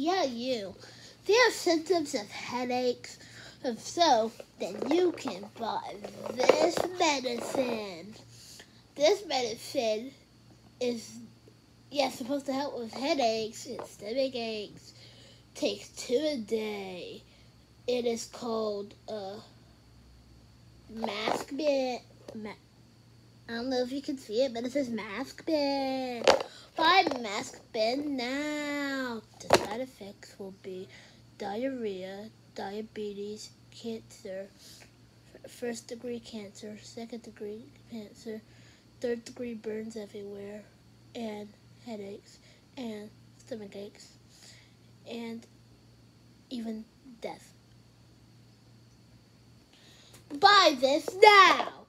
Yeah, you. There are symptoms of headaches, so then you can buy this medicine. This medicine is supposed to help with headaches and stomach aches. Takes 2 a day. It is called Maskbend. I don't know if you can see it, but it says Maskbend. Buy Maskbend now. The side effects will be diarrhea, diabetes, cancer, 1st-degree cancer, 2nd-degree cancer, 3rd-degree burns everywhere, and headaches, and stomach aches, and even death. Buy this now!